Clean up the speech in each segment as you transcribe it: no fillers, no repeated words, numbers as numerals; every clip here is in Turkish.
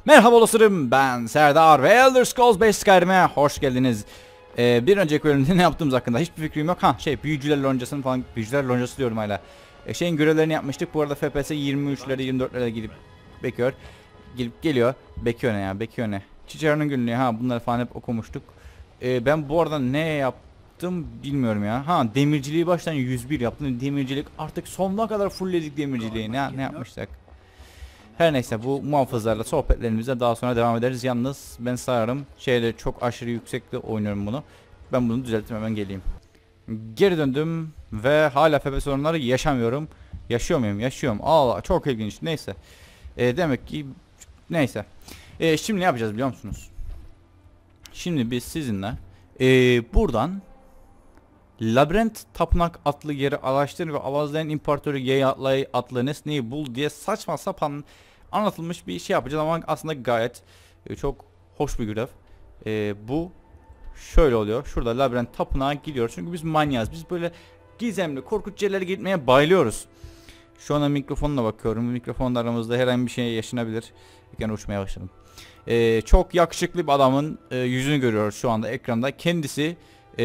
Merhaba dostlarım, ben Serdar ve Elder Scrolls 5 Skyrim'e hoş geldiniz. Bir önceki bölümde ne yaptığımız hakkında hiçbir fikrim yok. Büyücüler loncasını falan, büyücüler loncası diyorum hala. Şeyin görevlerini yapmıştık. Bu arada FPS 23'lere 24'lere gidip bekliyor. Gelip geliyor. Bekliyor ne ya, bekliyor ne. Cicero'nun günlüğü, bunları falan hep okumuştuk. Ben bu arada ne yaptım bilmiyorum ya. Demirciliği baştan 101 yaptım. Demircilik artık sonuna kadar fullledik demirciliği. Ne yapmıştık? Her neyse, bu muhafızlarla sohbetlerimize daha sonra devam ederiz. Yalnız ben sanırım çok aşırı yüksekte oynuyorum bunu. Ben bunu düzelttim, hemen geleyim. Geri döndüm ve hala FPS sorunları yaşamıyorum. Yaşıyor muyum? Yaşıyorum. Allah, çok ilginç. Neyse. Demek ki neyse. Şimdi ne yapacağız biliyor musunuz? Şimdi biz sizinle buradan Labirent Tapınak adlı yeri araştır ve Avazlayan İmparatoru Yeyatlay adlı nesneyi bul diye saçma sapan anlatılmış bir şey yapacağız ama aslında gayet çok hoş bir görev. Bu şöyle oluyor. Şurada Labirent Tapınağa gidiyoruz çünkü biz manyağız. Biz böyle gizemli, korkunç yerlere gitmeye bayılıyoruz. Şu anda mikrofonla bakıyorum. Mikrofonla aramızda herhangi bir şey yaşanabilir. Gene uçmaya başladım. Çok yakışıklı bir adamın yüzünü görüyoruz şu anda ekranda. Kendisi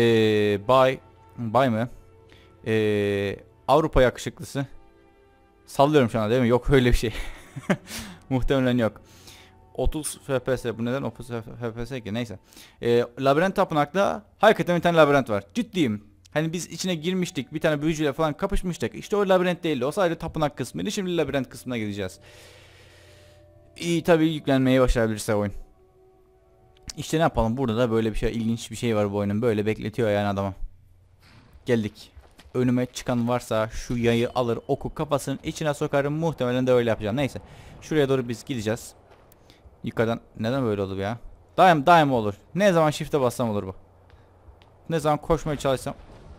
Bay mı? Avrupa yakışıklısı. Sallıyorum şu anda, değil mi? Yok öyle bir şey. Muhtemelen yok. 30 FPS, bu neden 30 FPS ki, neyse. Labirent tapınakta hakikaten bir tane labirent var. Ciddiyim. Hani biz içine girmiştik, bir tane büyücüyle falan kapışmıştık. İşte o labirent değildi, o sadece tapınak kısmıydı. Şimdi labirent kısmına gideceğiz. İyi, tabii yüklenmeye başarabilirse oyun. İşte ne yapalım, burada da böyle bir şey, ilginç bir şey var bu oyunun. Böyle bekletiyor yani adamı. Geldik. Önüme çıkan varsa şu yayı alır, oku kafasının içine sokarım. Muhtemelen de öyle yapacağım. Neyse. Şuraya doğru biz gideceğiz. Yukarıdan neden böyle oldu ya? Daim olur. Ne zaman shift'e bassam olur bu. Ne zaman koşmaya çalışsam.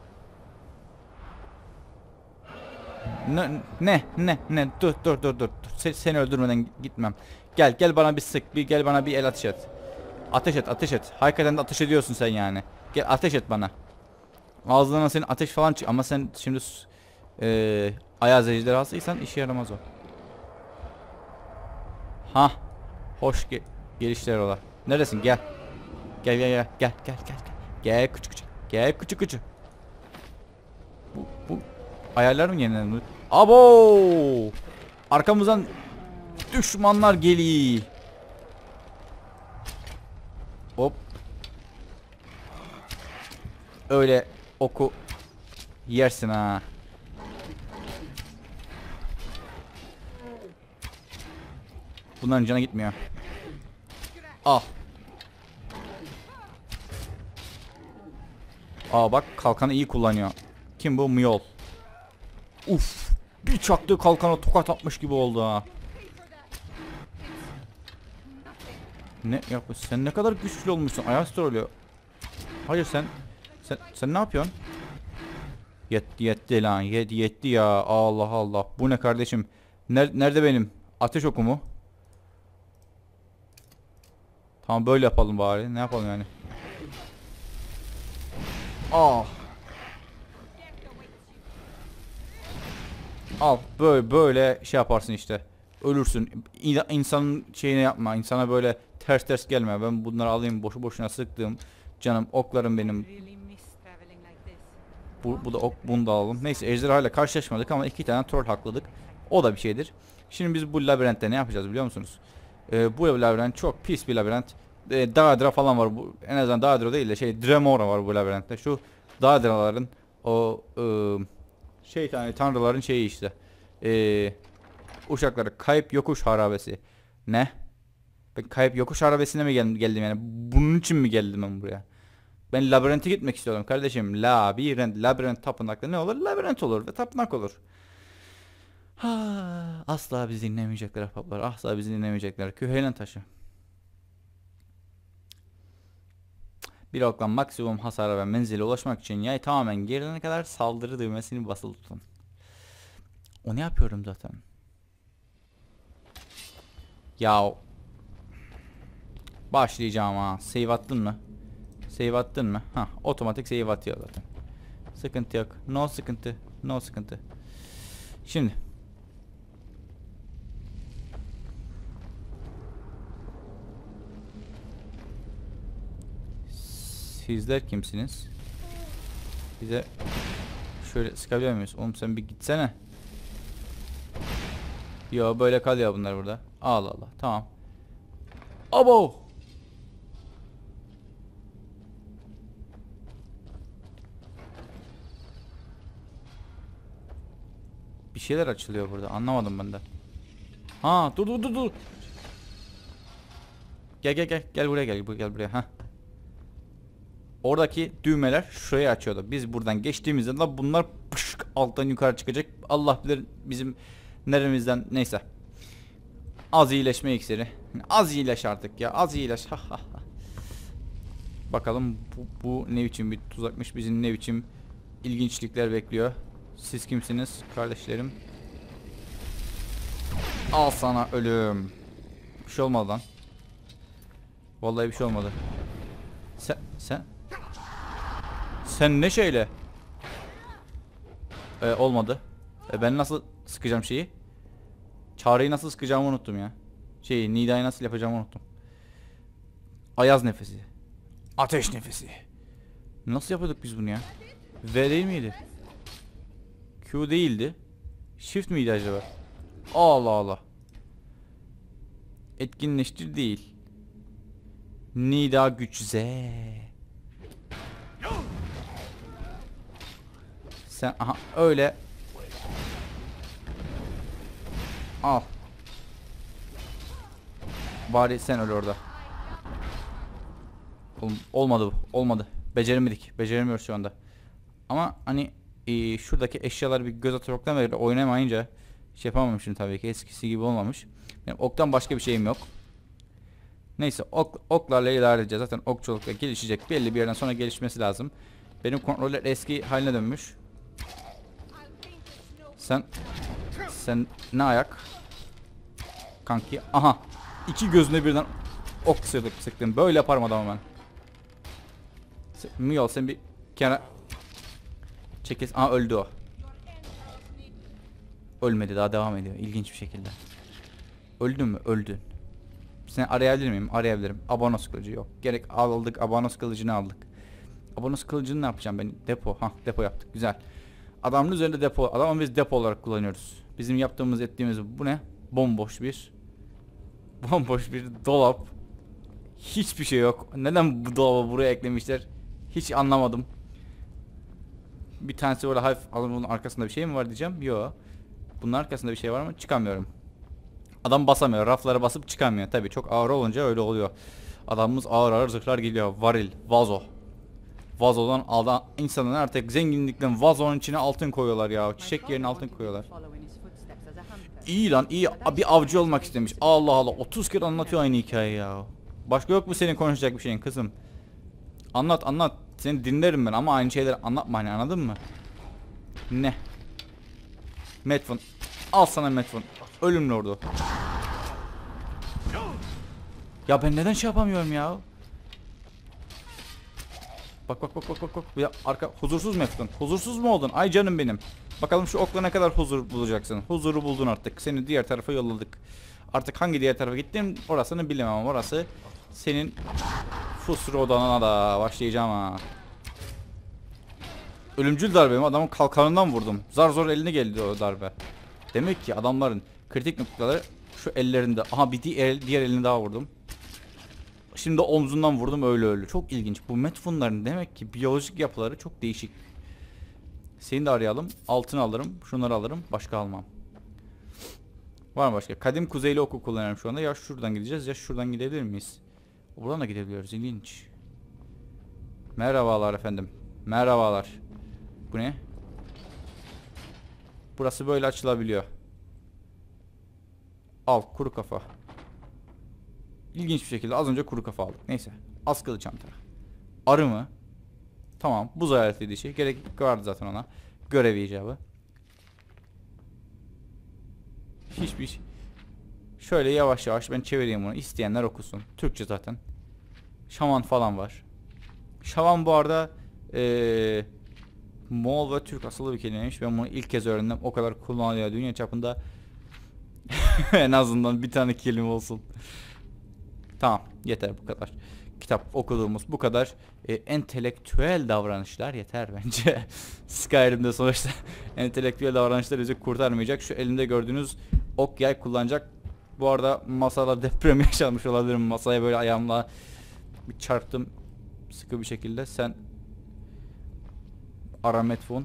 Ne dur. Seni öldürmeden gitmem. Gel bana bir sık. Gel bana bir el ateş et. Ateş et. Hakikaten de ateş ediyorsun sen yani. Gel ateş et bana. Ağzından senin ateş falan çık ama sen şimdi Ayaz ejderhasıysan işe yaramaz o. Hoş gelişler ola. Neredesin? Gel. Gel. Gel küçük. Bu ayarlar mı yenilendi? Abo! Arkamızdan düşmanlar geliyor. Hop. Öyle oku yersin ha. Bunların canı gitmiyor. Al. Bak, kalkanı iyi kullanıyor. Kim bu? Miyol. Uf. Bir çaktığı kalkana tokat atmış gibi oldu ha. Ne yapıyorsun? Sen ne kadar güçlü olmuşsun. Ayas trollüyor. Hayır sen ne yapıyorsun? Yetti lan. Yetti ya. Allah. Bu ne kardeşim? Nerede benim ateş oku mu? Tamam, böyle yapalım bari. Ne yapalım yani? Al böyle şey yaparsın işte. Ölürsün. İnsanın şeyine yapma. İnsana böyle ters gelme. Ben bunları alayım, boşu boşuna sıktığım canım oklarım benim. Bu da ok, bunu da alalım. Neyse, ejderha ile karşılaşmadık ama 2 tane troll hakladık. O da bir şeydir. Şimdi biz bu labirentte ne yapacağız biliyor musunuz? Bu labirent çok pis bir labirent. Dağdra falan var. En azından Dağdra değil de Dremora var bu labirentte. Şu Dağdraların o tanrıların şeyi işte. Uşakları kayıp yokuş harabesi. Ne? Ben kayıp yokuş harabesine mi geldim yani? Bunun için mi geldim ben buraya? Ben labirente gitmek istiyorum kardeşim. Labirent tapınakta ne olur? Labirent olur ve tapınak olur. Asla bizi dinlemeyecekler ahbaplar. Asla bizi dinlemeyecekler. Küheylen taşı. Bir okla maksimum hasara ve menzile ulaşmak için yay tamamen gerilene kadar saldırı düğmesini basılı tutun. Onu yapıyorum zaten. Ya başlayacağım ha. Save attın mı? Save attın mı? Otomatik save atıyor zaten. Sıkıntı yok. No sıkıntı. Şimdi Sizler kimsiniz? Bize şöyle sıkabiliyor muyuz? Oğlum sen bir gitsene. Yo böyle kalıyor bunlar burada. Allah Allah. Tamam. Abo. Bir şeyler açılıyor burada. Anlamadım ben de. Ha dur. Gel buraya gel buraya. Ha. Oradaki düğmeler şurayı açıyordu. Biz buradan geçtiğimizde de bunlar pışk, alttan yukarı çıkacak. Allah bilir bizim neremizden, neyse. Az iyileşme iksiri. Az iyileş artık ya. Az iyileş. Bakalım bu ne biçim bir tuzakmış. Bizim ne biçim ilginçlikler bekliyor. Siz kimsiniz kardeşlerim? Al sana ölüm. Bir şey olmadı lan. Vallahi bir şey olmadı. Sen ne şeyle? Olmadı. Ben nasıl sıkacağım şeyi? Çağrıyı nasıl sıkacağımı unuttum ya. Nida'yı nasıl yapacağımı unuttum. Ayaz nefesi. Ateş nefesi. Nasıl yapıyorduk biz bunu ya? V değil miydi? Q değildi. Shift miydi acaba? Allah Allah. Etkinleştir değil. Nida güç Z. Sen aha öyle. Al. Bari sen öl orada. Olmadı bu. Olmadı. Beceremiyoruz şu anda. Ama hani şuradaki eşyalar bir göz atmaktan beri oynamayınca şey yapamamışım tabii ki. Eskisi gibi olmamış. Benim oktan başka bir şeyim yok. Neyse oklarla idare edeceğiz. Zaten okçulukla gelişecek. Belli bir yerden sonra gelişmesi lazım. Benim kontroller eski haline dönmüş. Sen ne ayak? Kanki. Aha. İki gözüne birden ok sıktım. Böyle yaparım adamı ben. Miyol sen bir kenara çekil. Aha öldü o. Ölmedi, daha devam ediyor. İlginç bir şekilde. Öldün mü? Öldün. Seni arayabilir miyim? Arayabilirim. Abonos kılıcı yok. Gerek aldık. Abonos kılıcını aldık. Abonos kılıcını ne yapacağım ben? Depo. Depo yaptık. Güzel. Adamın üzerinde depo. Adamı biz depo olarak kullanıyoruz. Bizim yaptığımız ettiğimiz bu ne? Bomboş bir dolap. Hiçbir şey yok. Neden bu dolabı buraya eklemişler? Hiç anlamadım. Bir tanesi böyle hafif, bunun arkasında bir şey mi var diyeceğim. Yok. Bunun arkasında bir şey var mı? Çıkamıyorum. Adam basamıyor. Raflara basıp çıkamıyor. Tabii çok ağır olunca öyle oluyor. Adamımız ağır zırhlar geliyor. Varil, vazo. Vazodan insanlar artık zenginlikten vazonun içine altın koyuyorlar ya. Çiçek yerine altın koyuyorlar. İyi lan, iyi. Bir avcı olmak istemiş. Allah Allah. 30 kere anlatıyor aynı hikayeyi ya. Başka yok mu senin konuşacak bir şeyin kızım? Anlat. Seni dinlerim ben ama aynı şeyleri anlatma hani, anladın mı? Ne? Medfun. Al sana Medfun. Ölüm lordu. Ya ben neden şey yapamıyorum ya? Bak. Ya huzursuz Medfun. Huzursuz mu oldun? Ay canım benim. Bakalım şu okla ne kadar huzur bulacaksın. Huzuru buldun artık. Seni diğer tarafa yolladık. Artık hangi diğer tarafa gittin orasını bilemem ama orası senin fusru odana da başlayacağım ha. Ölümcül darbemi adamın kalkanından vurdum. Zar zor eline geldi o darbe. Demek ki adamların kritik noktaları şu ellerinde. Aha bir diğer elini daha vurdum. Şimdi omzundan vurdum, öyle öldü. Çok ilginç. Bu Medfunların demek ki biyolojik yapıları çok değişik. Seni de arayalım. Altın alırım. Şunları alırım. Başka almam. Var mı başka? Kadim kuzeyli oku kullanıyorum şu anda. Ya şuradan gideceğiz ya şuradan gidebilir miyiz? Buradan da gidebiliyoruz. İlginç. Merhabalar efendim. Merhabalar. Bu ne? Burası böyle açılabiliyor. Al kuru kafa. İlginç bir şekilde az önce kuru kafa aldık. Neyse. Askılı çanta. Arı mı? Tamam. Buz hayaleti dişi. Gerek vardı zaten ona. Görev icabı. Hiçbir şey. Şöyle yavaş yavaş ben çevireyim bunu. İsteyenler okusun. Türkçe zaten. Şaman falan var. Şaman bu arada Moğol ve Türk asıllı bir kelimeymiş. Ben bunu ilk kez öğrendim. O kadar kullanılıyor dünya çapında. En azından bir tane kelime olsun. Tamam. Yeter bu kadar. kitap okuduğumuz bu kadar entelektüel davranışlar yeter bence. Skyrim'de sonuçta entelektüel davranışlar bizi kurtarmayacak. Şu elimde gördüğünüz ok yay kullanacak. Bu arada masada deprem yaşanmış olabilirim. Masaya böyle ayağımla bir çarptım sıkı bir şekilde. Sen Arametfon.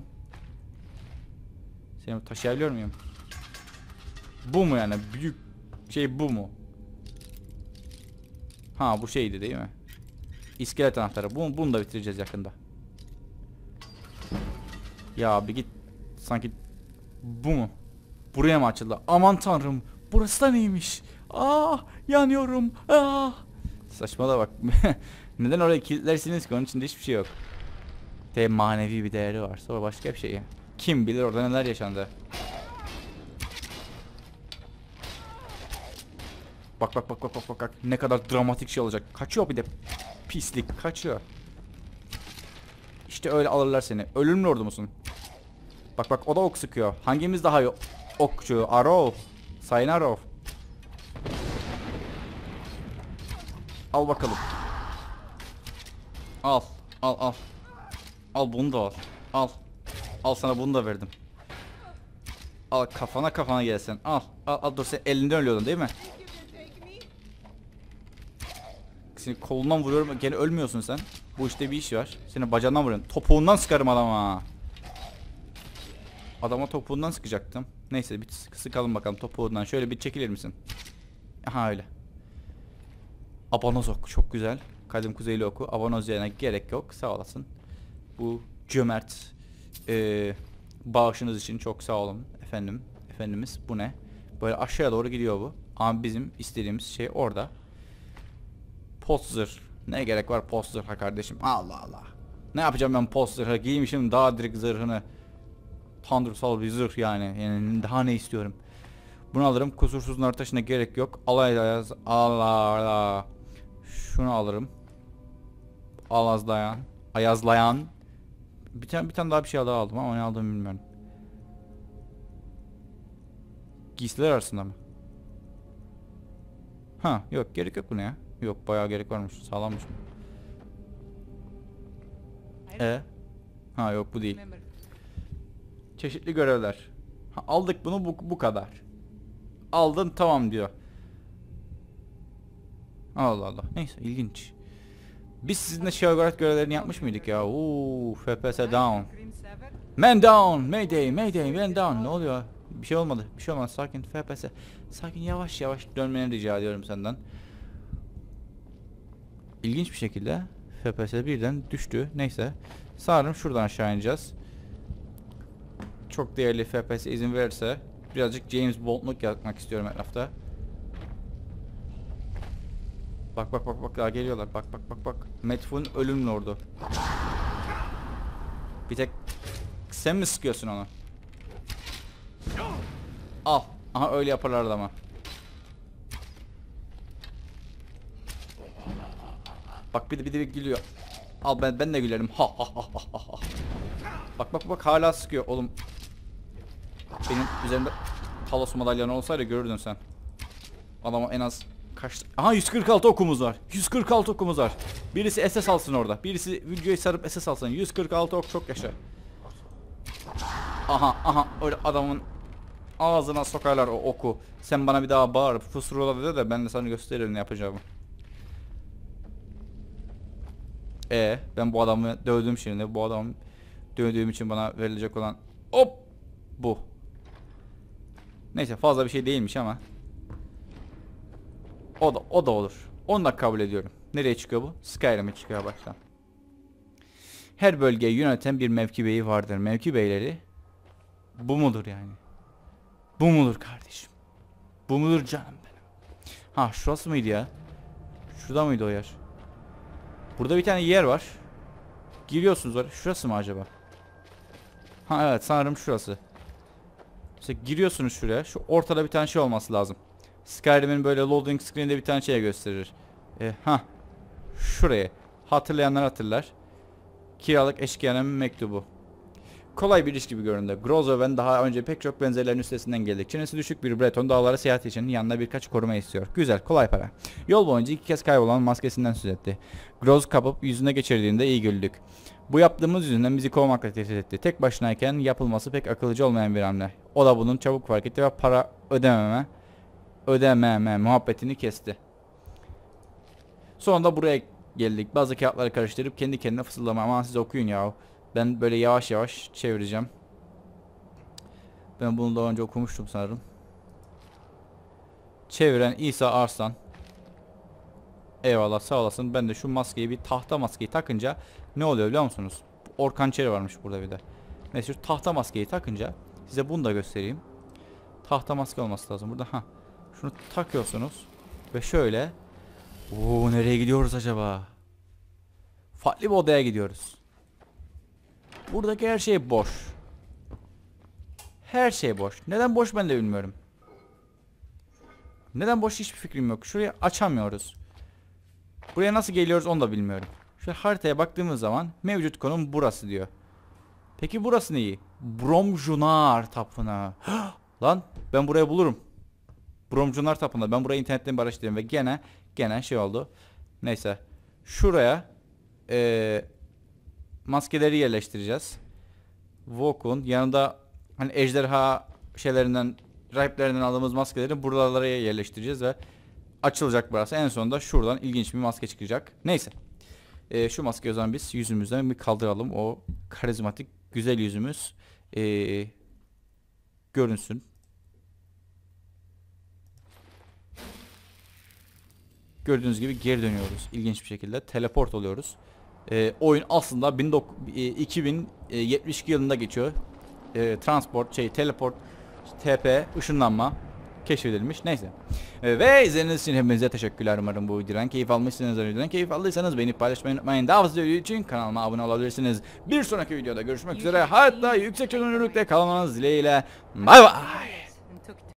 Seni taşıyabiliyor muyum? Bu mu yani? Büyük şey bu mu? Ha bu şeydi değil mi? İskelet anahtarı. Bunu da bitireceğiz yakında. Ya bir git. Sanki bu mu? Buraya mı açıldı? Aman tanrım. Burası da neymiş? Ah yanıyorum. Ah. Saçma da bak. Neden oraya kilitlersiniz ki? Onun içinde hiçbir şey yok. Manevi bir değeri var. Sonra başka bir şey. Kim bilir orada neler yaşandı. Bak bak bak bak bak bak. Ne kadar dramatik şey olacak. Kaçıyor bir de. Pislik kaçıyor. İşte öyle alırlar seni. Ölümlü ordu musun? Bak bak o da ok sıkıyor. Hangimiz daha iyi okçu? Arrow. Sayın Arrow. Al bakalım. Al. Al al. Al bunu da al. Al. Al sana bunu da verdim. Al kafana gelsin. Al. Al dur sen elinden ölüyordun değil mi? Seni kolundan vuruyorum gene ölmüyorsun sen. Bu işte bir iş var. Seni bacağından vuruyorum. Topuğundan sıkarım adama. Adama topuğundan sıkacaktım. Neyse bir sıkalım bakalım topuğundan. Şöyle bir çekilir misin? Aha öyle. Abanoz oku çok güzel. Kadim kuzeyli oku. Abanoz yerine gerek yok. Sağ olasın. Bu cömert bağışınız için çok sağ olun efendim. Efendimiz bu ne? Böyle aşağıya doğru gidiyor bu. Ama bizim istediğimiz şey orada. Post zırh. Ne gerek var post zırha kardeşim? Allah Allah. Ne yapacağım ben post zırha? Giymişim daha direkt zırhını. Tanrısal bir zırh yani. Yani daha ne istiyorum? Bunu alırım. Kusursuz nar taşına gerek yok. Ayaz. Allah Allah. Şunu alırım. Alazlayan. Ayazlayan. Bir tane daha bir şey daha aldım ama ne aldığımı bilmiyorum. Giysiler arasında mı? Ha yok gerek yok buna ya. Yok bayağı gerek varmış. Sağlammış mı? Ha yok bu değil. Çeşitli görevler. Ha, aldık bunu bu kadar. Aldın tamam diyor. Allah Allah. Neyse ilginç. Biz sizinle Sheogorath görevlerini yapmış mıydık ya? FPS down. Man down. Mayday. Mayday. Man down. Ne oluyor? Bir şey olmadı. Bir şey olmaz. Sakin. FPS. Sakin yavaş yavaş dönmeni rica ediyorum senden. İlginç bir şekilde FPS birden düştü. Neyse. Sanırım şuradan aşağı ineceğiz. Çok değerli FPS izin verirse birazcık James Bond'luk yapmak istiyorum etrafta. Bak bak bak bak daha geliyorlar. Bak bak bak bak. Metfun ölüm lordu. Bir tek sen mi sıkıyorsun onu? Al. Aha öyle yaparlardı ama. Bak bir de gülüyor. Al ben de gülerim. Ha ha ha ha ha. Bak bak bak hala sıkıyor oğlum. Benim üzerimde Talos madalyanı olsaydı görürdün sen. Adama en az kaç... Aha 146 okumuz var. 146 okumuz var. Birisi SS alsın orada. Birisi videoyu sarıp SS alsın. 146 ok çok yaşa. Aha öyle adamın ağzına sokarlar o oku. Sen bana bir daha bağır. Fusrola dedi de ben de sana gösteririm ne yapacağımı. Ben bu adamı dövdüm şimdi. Bu adamı dövdüğüm için bana verilecek olan hop bu. Neyse fazla bir şey değilmiş ama. O da olur. Onu da kabul ediyorum. Nereye çıkıyor bu? Skyrim'e çıkıyor baştan. Her bölgeyi yöneten bir mevki beyi vardır. Mevki beyleri bu mudur yani? Bu mudur kardeşim? Bu mudur canım benim? Ha şurası mıydı ya? Şurada mıydı o yer? Burada bir tane yer var. Giriyorsunuz oraya. Şurası mı acaba? Ha evet sanırım şurası. İşte giriyorsunuz şuraya. Şu ortada bir tane şey olması lazım. Skyrim'in böyle loading screen'de bir tane şey gösterir. Şuraya. Hatırlayanlar hatırlar. Kiralık eşkıyanın mektubu. kolay bir iş gibi göründü. Groz ve ben daha önce pek çok benzerlerin üstesinden geldik. Çenesi düşük bir Breton dağlara seyahat için yanına birkaç koruma istiyor. Güzel, kolay para. Yol boyunca 2 kez kaybolan maskesinden söz etti. Groz kapıp yüzüne geçirdiğinde iyi güldük. Bu yaptığımız yüzünden bizi kovmakla tehdit etti. Tek başınayken yapılması pek akıllıcı olmayan bir hamle. O da bunun çabuk fark etti ve para ödememe muhabbetini kesti. Sonra da buraya geldik. Bazı kağıtları karıştırıp kendi kendine fısıldama. Aman siz okuyun ya. Ben böyle yavaş yavaş çevireceğim. Ben bunu daha önce okumuştum sanırım. Çeviren İsa Arslan. Eyvallah, sağ olasın. Ben de şu maskeyi, bir tahta maskeyi takınca ne oluyor biliyor musunuz? Orkan Çeri varmış burada bir de. Neyse, şu tahta maskeyi takınca size bunu da göstereyim. Tahta maske olması lazım burada. Ha. Şunu takıyorsunuz ve şöyle. Oo, nereye gidiyoruz acaba? Farklı bir odaya gidiyoruz. Buradaki her şey boş. Her şey boş. Neden boş ben de bilmiyorum. Neden boş hiçbir fikrim yok. Şurayı açamıyoruz. Buraya nasıl geliyoruz onu da bilmiyorum. Şu haritaya baktığımız zaman mevcut konum burası diyor. Peki burası neyi? Bromjunar Tapınağı. Lan ben burayı bulurum. Bromjunar Tapınağı. Ben burayı internetten bir araştırdım ve gene şey oldu. Neyse. Şuraya maskeleri yerleştireceğiz. Vok'un yanında hani ejderha şeylerinden, rahiplerinden aldığımız maskeleri buralara yerleştireceğiz ve açılacak burası. En sonunda şuradan ilginç bir maske çıkacak. Neyse. Şu maskeyi o zaman biz yüzümüzden bir kaldıralım. O karizmatik güzel yüzümüz görünsün. Gördüğünüz gibi geri dönüyoruz. İlginç bir şekilde teleport oluyoruz. Oyun aslında 2072 yılında geçiyor. Teleport, TP, ışınlanma keşfedilmiş. Neyse. Ve izlediğiniz için hepinize teşekkürler. Umarım bu videodan keyif almışsınız. Videodan keyif aldıysanız beğenip paylaşmayı unutmayın. Daha fazla video için kanalıma abone olabilirsiniz. Bir sonraki videoda görüşmek üzere. Hatta yüksek çözünürlükte kalmanız dileğiyle. Bay bay.